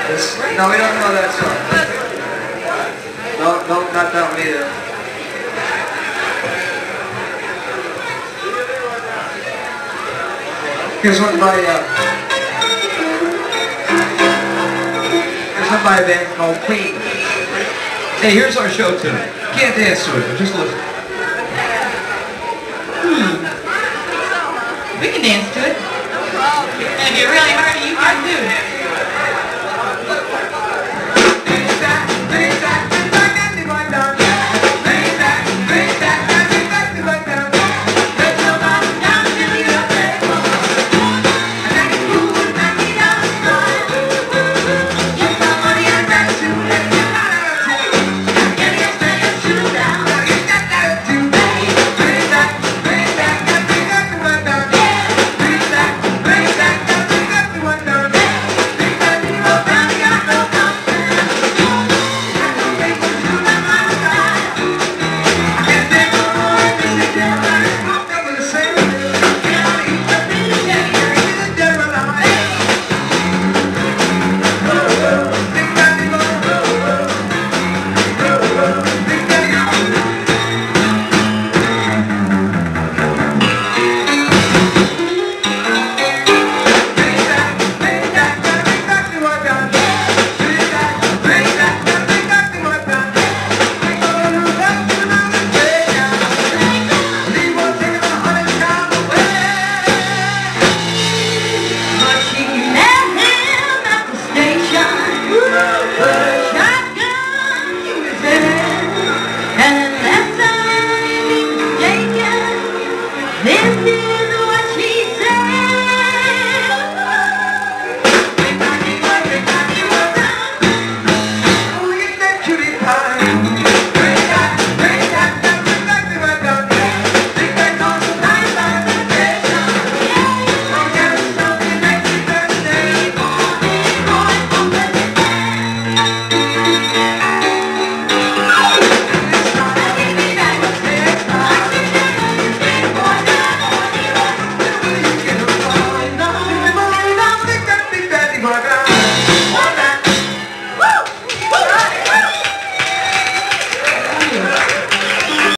No, we don't know that song. No, not that one either. Here's one by a band called Queen. Hey, here's our show tune. Can't dance to it, but just listen. We can dance to it. And if you're really hard, you can too.